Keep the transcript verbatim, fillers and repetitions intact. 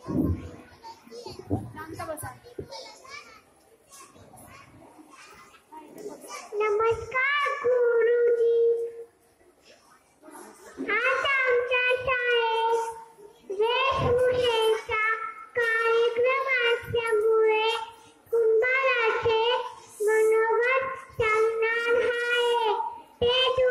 नमस्कार गुरुजी. आज आमच्या शाळेत वेशभूषेचा कार्यक्रम असल्यामुळे कुंभाराचे मनोगत सांगणार आहे. ते